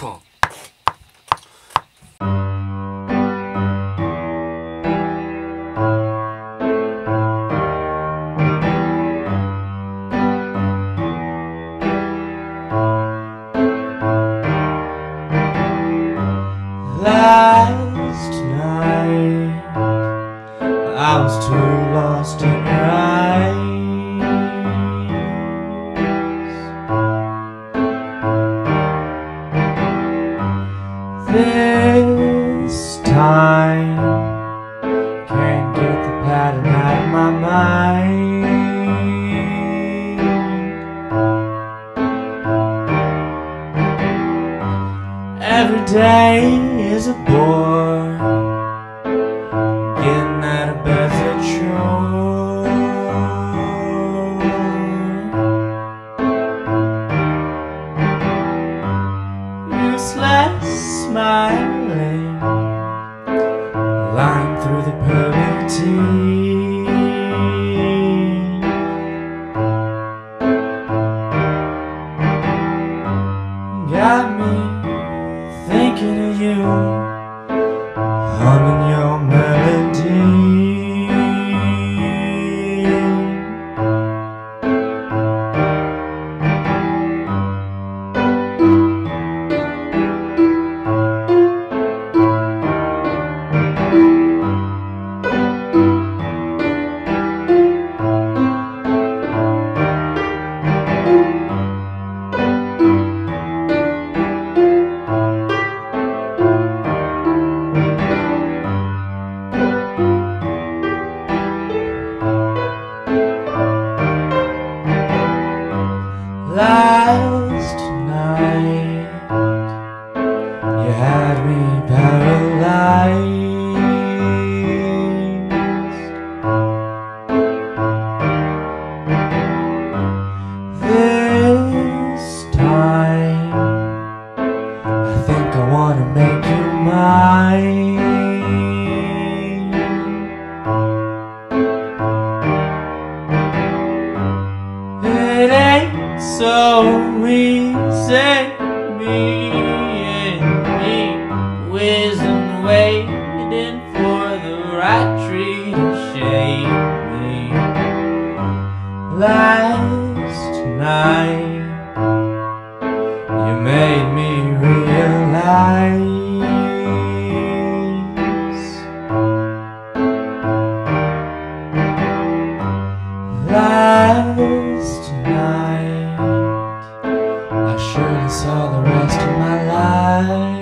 Last night I was too lost in your eyes. This time can't get the pattern out of my mind. Every day is a bore, getting out of bed's a chore. Useless smiling, lying through the pearly tea. Got me thinking of you, humming your melody. Last night you had me paralyzed. This time I think I wanna make you mine. It ain't so easy, me and me whizzing, waiting for the right tree to shade me. Last night you made me realize last night I surely saw the rest of my life.